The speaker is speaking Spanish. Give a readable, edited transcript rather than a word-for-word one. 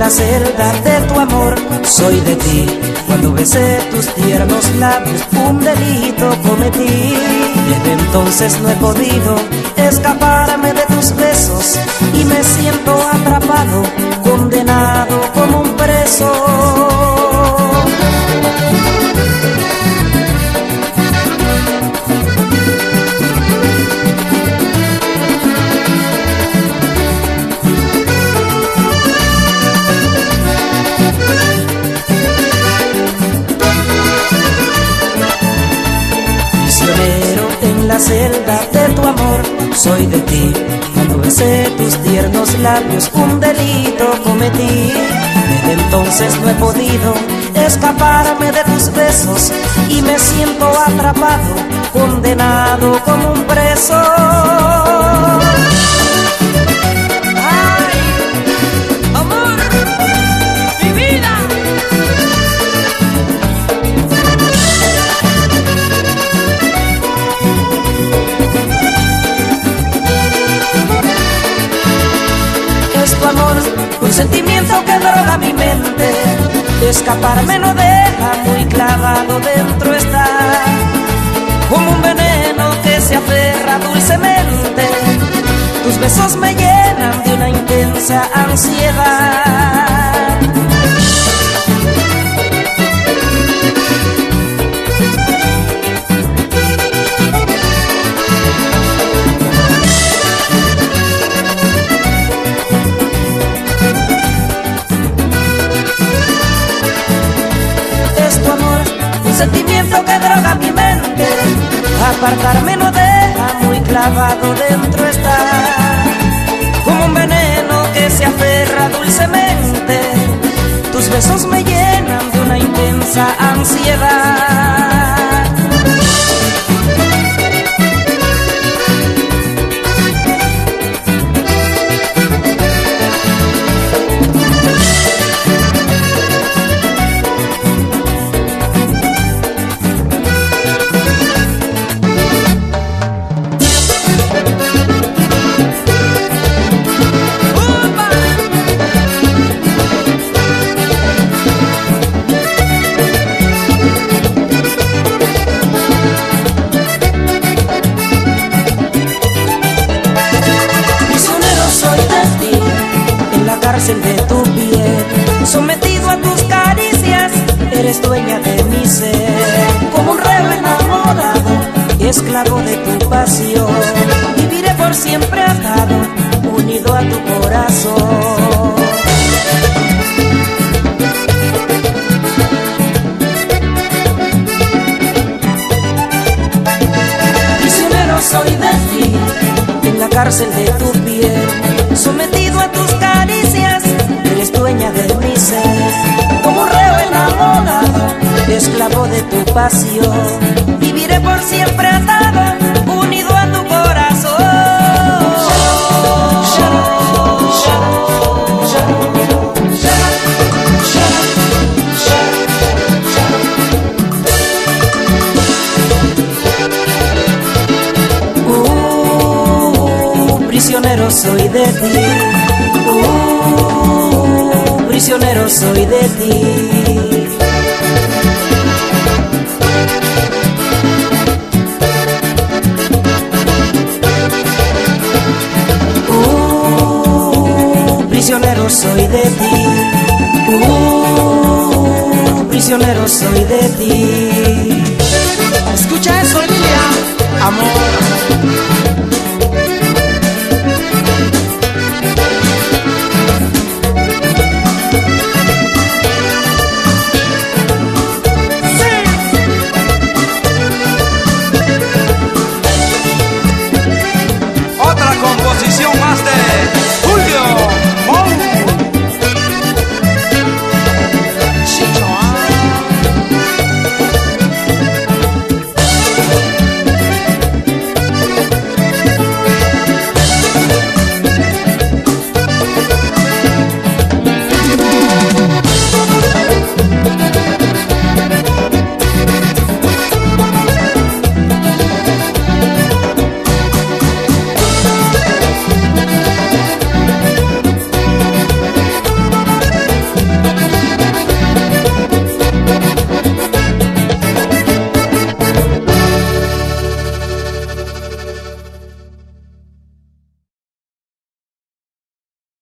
la celda de tu amor, soy de ti. Cuando besé tus tiernos labios, un delito cometí. Desde entonces no he podido escaparme de tus besos y me siento atrapado, condenado como un preso. En la celda de tu amor, soy de ti. Cuando besé tus tiernos labios, un delito cometí. Desde entonces no he podido escaparme de tus besos y me siento atrapado, condenado como un preso. Un sentimiento que droga mi mente, escaparme no deja, muy clavado dentro está, como un veneno que se aferra dulcemente. Tus besos me llenan de una intensa ansiedad. Sentimiento que droga mi mente, apartarme no deja, muy clavado dentro está, como un veneno que se aferra dulcemente. Tus besos me llenan de una intensa ansiedad. De tu piel, sometido a tus caricias, eres dueña de mi ser. Como un reo enamorado, esclavo de tu pasión, viviré por siempre atado, unido a tu corazón. Prisionero soy de ti, en la cárcel de tu piel, sometido a tus caricias, eres dueña de mi ser. Como un reo enamorado, esclavo de tu pasión, viviré por siempre atado, unido a tu corazón. Prisionero soy de ti, prisionero soy de ti. Prisionero soy de ti, prisionero soy de ti. Escucha eso, Lilia, amor.